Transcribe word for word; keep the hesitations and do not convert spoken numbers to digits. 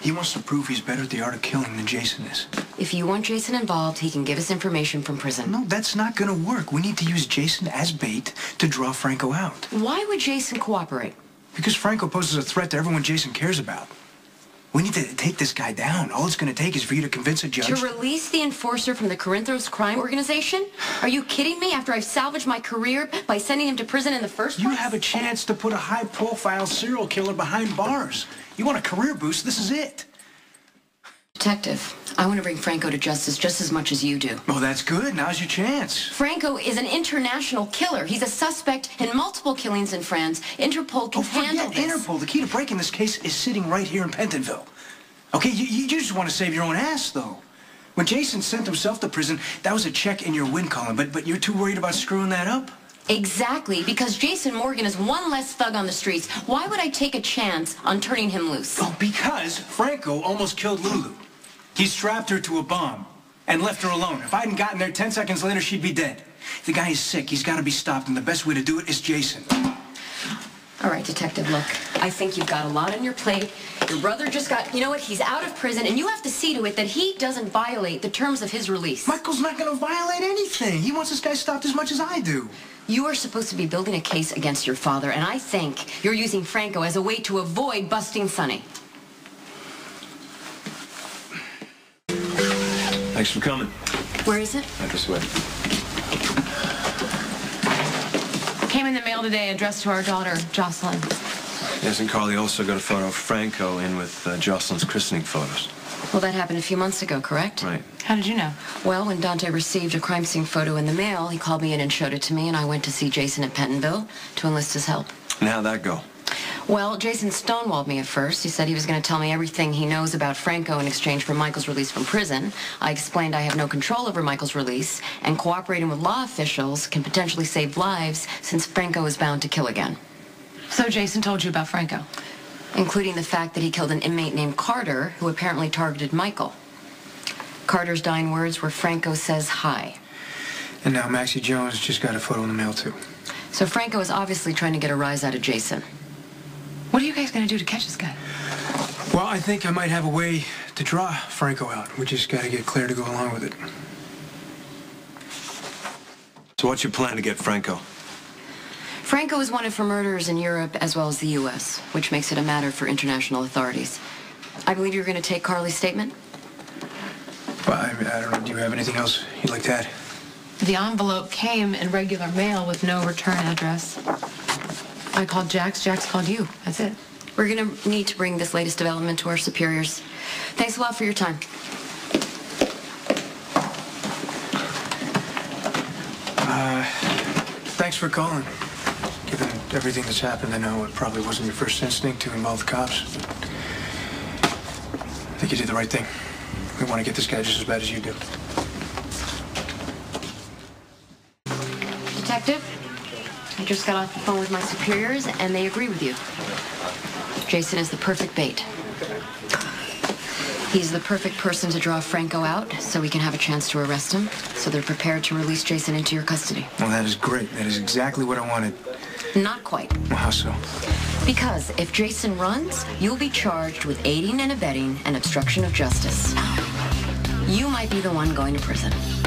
He wants to prove he's better at the art of killing than Jason is. If you want Jason involved, he can give us information from prison. No, that's not gonna work. We need to use Jason as bait to draw Franco out. Why would Jason cooperate? Because Franco poses a threat to everyone Jason cares about. We need to take this guy down. All it's gonna take is for you to convince a judge... To release the enforcer from the Corinthos crime organization? Are you kidding me? After I've salvaged my career by sending him to prison in the first place? You have a chance to put a high-profile serial killer behind bars. You want a career boost? This is it. Detective, I want to bring Franco to justice just as much as you do. Well, that's good. Now's your chance. Franco is an international killer. He's a suspect in multiple killings in France. Interpol can oh, handle forget this. Interpol. The key to breaking this case is sitting right here in Pentonville. Okay, you, you just want to save your own ass, though. When Jason sent himself to prison, that was a check in your win column, but, but you're too worried about screwing that up? Exactly, because Jason Morgan is one less thug on the streets. Why would I take a chance on turning him loose? Oh, because Franco almost killed Lulu. He strapped her to a bomb and left her alone. If I hadn't gotten there ten seconds later, she'd be dead. The guy is sick. He's got to be stopped, and the best way to do it is Jason. All right, Detective, look, I think you've got a lot on your plate. Your brother just got, you know what, he's out of prison, and you have to see to it that he doesn't violate the terms of his release. Michael's not going to violate anything. He wants this guy stopped as much as I do. You are supposed to be building a case against your father, and I think you're using Franco as a way to avoid busting Sonny. Thanks for coming. Where is it? Right this way. Came in the mail today, addressed to our daughter, Jocelyn. Yes, and Carly also got a photo of Franco in with uh, Jocelyn's christening photos. Well, that happened a few months ago, correct? Right. How did you know? Well, when Dante received a crime scene photo in the mail, he called me in and showed it to me, and I went to see Jason at Pentonville to enlist his help. And how'd that go? Well, Jason stonewalled me at first. He said he was going to tell me everything he knows about Franco in exchange for Michael's release from prison. I explained I have no control over Michael's release, and cooperating with law officials can potentially save lives since Franco is bound to kill again. So Jason told you about Franco? Including the fact that he killed an inmate named Carter, who apparently targeted Michael. Carter's dying words were, "Franco says hi." And now Maxie Jones just got a photo in the mail, too. So Franco is obviously trying to get a rise out of Jason. What are you guys going to do to catch this guy? Well, I think I might have a way to draw Franco out. We just got to get Claire to go along with it. So what's your plan to get Franco? Franco is wanted for murders in Europe as well as the U S, which makes it a matter for international authorities. I believe you're going to take Carly's statement? Well, I, I don't know. Do you have anything else you'd like to add? The envelope came in regular mail with no return address. I called Jax, Jax called you. That's it. We're going to need to bring this latest development to our superiors. Thanks a lot for your time. Uh, thanks for calling. Given everything that's happened, I know it probably wasn't your first instinct to involve the cops. I think you did the right thing. We want to get this guy just as bad as you do. Detective, I just got off the phone with my superiors, and they agree with you. Jason is the perfect bait. He's the perfect person to draw Franco out, so we can have a chance to arrest him, so they're prepared to release Jason into your custody. Well, that is great. That is exactly what I wanted. Not quite. Well, how so? Because if Jason runs, you'll be charged with aiding and abetting and obstruction of justice. You might be the one going to prison.